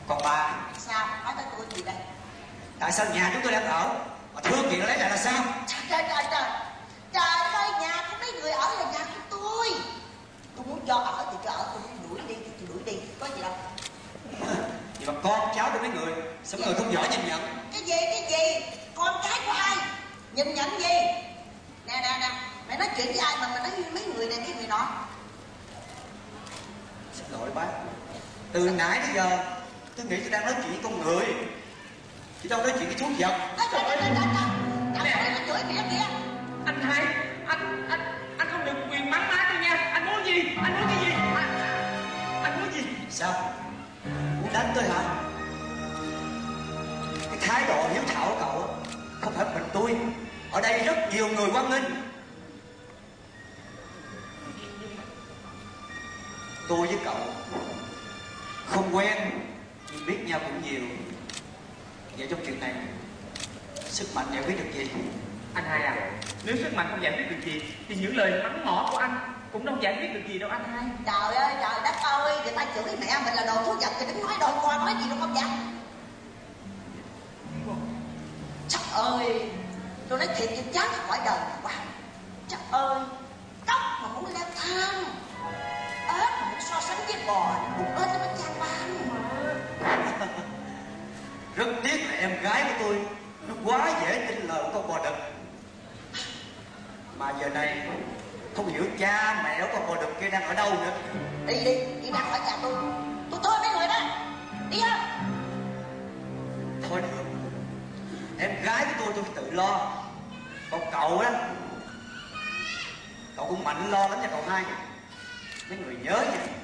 Còn bà? Sao? Nói tới tôi gì đây? Tại sao nhà chúng tôi đang ở mà thương kiện lấy lại là sao? Trời ơi, nhà của mấy người ở là nhà của tôi. Tôi muốn cho ở thì cho ở, tôi muốn đuổi đi thì tôi đuổi đi, có gì đâu. Vậy mà con cháu của mấy người sao mấy người không giỏi nhìn nhận? Cái gì? Con cái của ai? Nhìn nhận gì? Nè, mày nói chuyện với ai mà mày nói với mấy người này mấy người nọ? Xin lỗi bác. Từ nãy đến giờ tôi nghĩ tôi đang nói chuyện với con người, chứ đâu nói chuyện với thú vật. Trời, nó chửi mẹ kìa. Anh hai, anh không được quyền mắng má tôi nha. Anh muốn gì? Anh muốn cái gì? Anh muốn gì? Sao? Muốn đánh tôi hả? Cái thái độ hiếu thảo của cậu không phải mình tôi, ở đây rất nhiều người hoan nghênh. Tôi với cậu không quen nhưng biết nhau cũng nhiều. Vậy trong chuyện này sức mạnh giải quyết được gì? Anh hai à, nếu sức mạnh không giải quyết được gì thì những lời mắng mỏ của anh cũng đâu giải quyết được gì đâu anh hai. Trời ơi, trời đất ơi, người ta chửi mẹ mình là đồ thú vật thì đừng nói đồ con nói gì đâu không vậy? Trời ơi, tôi nói thiệt chứ chán khỏi đời này quá. Trời ơi, cóc mà muốn leo thang, ếch mà muốn so sánh với bò, bụng ếch nó mới chan ban mà. Rất tiếc là em gái của tôi nó quá dễ tin lời của con bò đực. Mà giờ này không hiểu cha mẹ của con bò đực kia đang ở đâu nữa. Đi ra khỏi nhà tôi thôi mấy người đó. Đi không? Thôi được, em gái của tôi tự lo. Còn cậu đó, cậu cũng mạnh lo lắm nha cậu hai. Mấy người nhớ nha,